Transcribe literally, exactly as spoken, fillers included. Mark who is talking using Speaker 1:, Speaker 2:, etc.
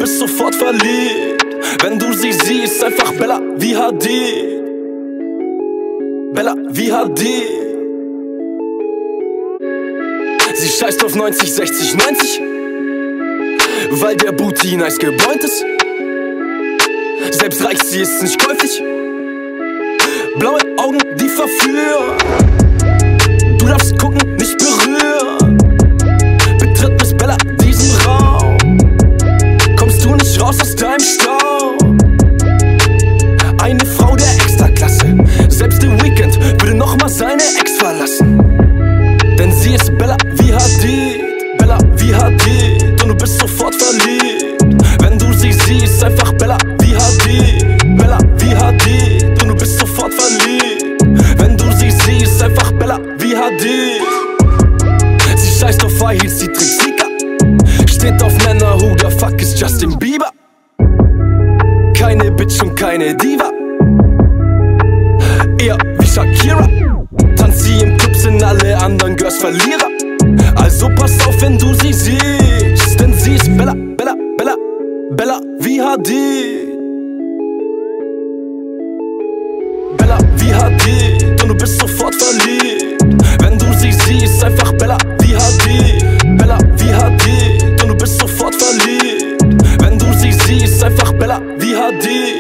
Speaker 1: bist sofort verliebt. Wenn du sie siehst, einfach Bella wie H D. Bella wie H D. Sie scheißt auf neunzig, sechzig, neunzig, weil der Booty nice gebräunt ist. Selbst reicht sie, ist nicht käuflich. Blaue Augen, die verführen. Du darfst gucken, nicht berühren. Betritt Miss Bella diesen Raum, kommst du nicht raus aus deinem Stau. Eine Frau der Extraklasse, selbst The Weeknd würde nochmal seine Ex verlassen. Denn sie ist Bella wie H D, Bella wie H D, und du bist sofort verliebt. Wenn du sie siehst, einfach Bella wie H D, Bella wie H D, und du bist sofort verliebt. Wenn du sie siehst, einfach Bella wie H D. Sie scheißt auf High Heels, sie trägt Sneaker, steht auf Männer, who the fuck ist Justin Bieber? Keine Bitch und keine Diva, eher wie Shakira. Tanzt sie im Club, sind alle anderen Girls Verlierer. Also pass auf, wenn du sie siehst, denn sie ist Bella, Bella, Bella, Bella wie H D. Bella wie H D, und du bist sofort verliebt. Wenn du sie siehst, einfach Bella wie H D, Bella wie H D, und du bist sofort verliebt. Wenn du sie siehst, einfach Bella wie H D.